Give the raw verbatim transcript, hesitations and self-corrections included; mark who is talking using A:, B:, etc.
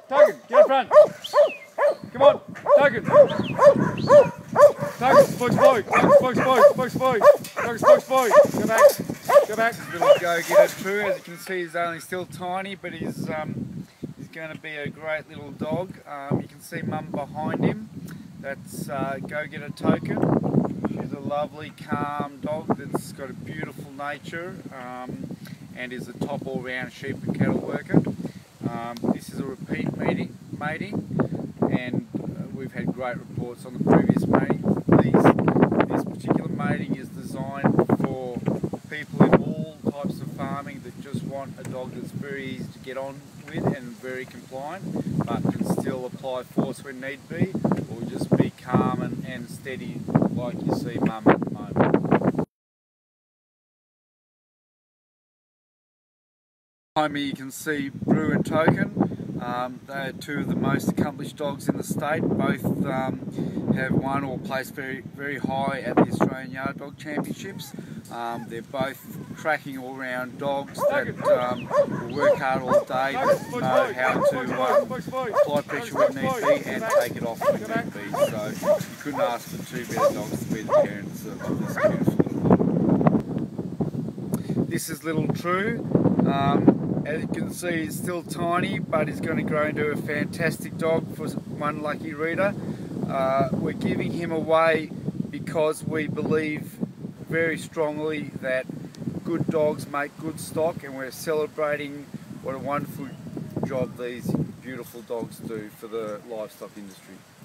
A: Token, get up front. Come on, Token. Token, spokes boy. Token, spokes boy. Spokes boy. Token, spokes boy. Go back. Go back.
B: Little Go Getta True, as you can see, he's only still tiny, but he's um, he's going to be a great little dog. Um, you can see Mum behind him. That's uh, Go Getta Token. She's a lovely, calm dog that's got a beautiful nature um, and is a top all-round sheep and cattle worker. Um, this is a repeat mating, mating and uh, we've had great reports on the previous mating. These, this particular mating is designed for people in all types of farming that just want a dog that's very easy to get on with and very compliant, but can still apply force when need be, or just be calm and, and steady like you see Mum at the moment. Behind me you can see Brew and Token. Um, they are two of the most accomplished dogs in the state. Both um, have won or placed very very high at the Australian Yard Dog Championships. Um, they're both cracking all-round dogs that um, will work hard all day, but know how to um, apply pressure when need be and take it off when need be. So you couldn't ask for two better dogs to be the parents of, of this beautiful little dog. This is little True. Um, As you can see, he's still tiny, but he's going to grow into a fantastic dog for one lucky reader. Uh, we're giving him away because we believe very strongly that good dogs make good stock, and we're celebrating what a wonderful job these beautiful dogs do for the livestock industry.